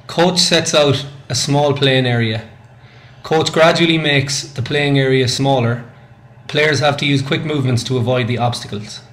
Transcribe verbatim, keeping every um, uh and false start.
Coach sets out a small playing area. Coach gradually makes the playing area smaller. Players have to use quick movements to avoid the obstacles.